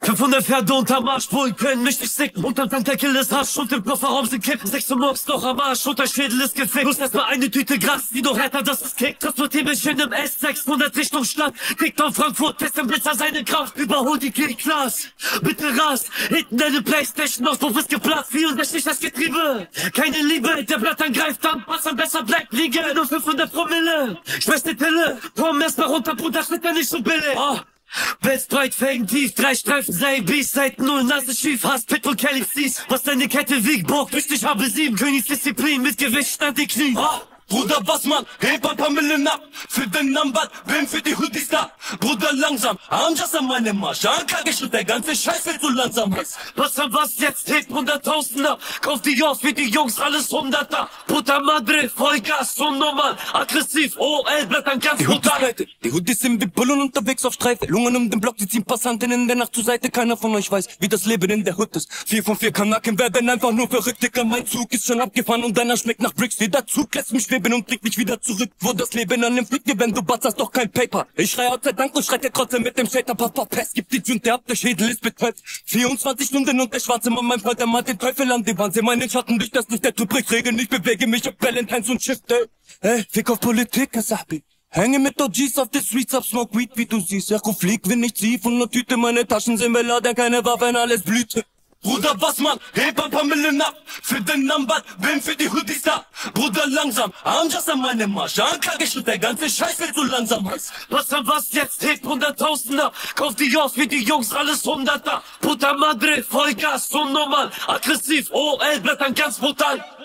500 Pferde unterm Arschboden können mich nicht sicken. Unterm Tankdeckel ist Hasch und im Kofferraum sind Kippen. 6 Uhr morgens noch am Arsch und der Schädel ist gefickt. Plus erstmal eine Tüte Gras, die noch härter, das ist Kick. Transportier mich in einem S600 Richtung Stadt. TikTok Frankfurt, test im Blitzer seine Kraft. Überhol die G-Class. Bitte rast, hinten deine Playstation, Auspuff ist geplatzt. 64 das Getriebe. Keine Liebe, der Blatt angreift, dann passen besser Black liegen. Nur 500 Promille. Schmeiß die Pille. Komm erst mal runter, Bruder, schnitt er nicht so billig. Oh. Wälz breit, Felgen tief, 3 Streifen, sei Beast, seit 0, Nase schief, hast Pit und Kelly siehst, was deine Kette wiegt, Bock, durch dich habe 7, Königsdisziplin, mit Gewicht stand die Knie. Oh. Bruder, was man, heb ein paar Millen ab, für den Number, bin für die Hoodies da. Bruder, langsam, arm just an meinem Marsch, anklage und der ganze Scheiß wird so langsam heiß. Was an was jetzt, hebt 100.000 ab, kauf die Jungs für die Jungs, alles 100er. Puta Madre, Vollgas, so normal, aggressiv, OL, Blattern ganz brutal. Die Hoodies sind wie Bullen unterwegs auf Streife, Lungen um den Block, sie ziehen Passanten in der Nacht zur Seite, keiner von euch weiß, wie das Leben in der Hood ist. 4 von 4 Kanaken werden einfach nur verrückt, Dicker, mein Zug ist schon abgefahren und deiner schmeckt nach Bricks, jeder Zug lässt mich schweben und bringt mich wieder zurück, wo das Leben an dem Flick dir, wenn du batzerst doch kein Paper. Ich schrei Gott sei Dank und schreit dir trotzdem mit dem Shader, Papa, Pest, gibt die Tünte ab, der Schädel ist betreut. 24 Stunden und der schwarze Mann, mein Freund, der malt den Teufel an die Wand, seh meinen Schatten durch das Licht, der Typ bricht Regeln, ich bewege mich auf Valentines und Shift, ey, fick auf Politik, Kasabi. Hänge mit OGs auf den Streets, ab Smoke Weed, wie du siehst, ja, flieg, wenn ich zieh, von der Tüte, meine Taschen sind beladen, keine Waffen, alles Blüte. Bruder, was man, heb ein paar Millen ab, für den Number, bin für die Hoodies da. Bruder, langsam, arm just an meinem Marsch, anklage und der ganze Scheiß wird so langsam heiß. Was an was jetzt, hebt 100.000 ab, kauf die Jungs für die Jungs, alles 100er. Puta Madre, Vollgas, so normal, aggressiv, OL, Blattern ganz brutal.